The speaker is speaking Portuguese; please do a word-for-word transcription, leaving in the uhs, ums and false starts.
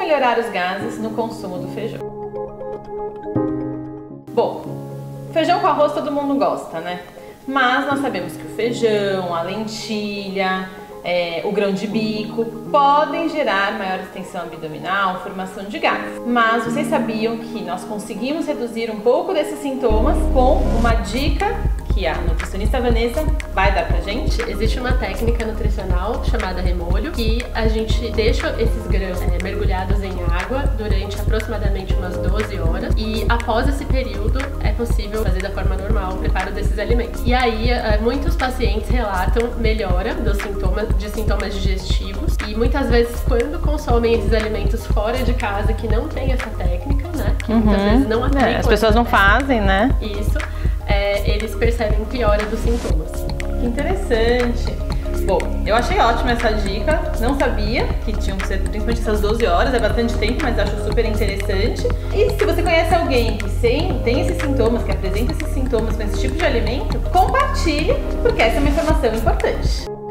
melhorar os gases no consumo do feijão. Bom, feijão com arroz todo mundo gosta, né? Mas nós sabemos que o feijão, a lentilha, é, o grão de bico podem gerar maior extensão abdominal, formação de gases. Mas vocês sabiam que nós conseguimos reduzir um pouco desses sintomas com uma dica que a nutricionista Vanessa vai dar pra gente? Existe uma técnica nutricional chamada remolho, que a gente deixa esses grãos é, mergulhados em água durante aproximadamente umas doze horas, e após esse período é possível fazer da forma normal o preparo desses alimentos. E aí muitos pacientes relatam melhora dos sintomas, de sintomas digestivos, e muitas vezes quando consomem esses alimentos fora de casa que não tem essa técnica, né, que uhum. muitas vezes não aplicam, é, as pessoas não técnica, fazem, né? Isso. É, eles percebem piora dos sintomas. Que interessante! Bom, eu achei ótima essa dica, não sabia que tinham que ser principalmente essas doze horas, é bastante tempo, mas acho super interessante. E se você conhece alguém que tem, tem esses sintomas, que apresenta esses sintomas com esse tipo de alimento, compartilhe, porque essa é uma informação importante.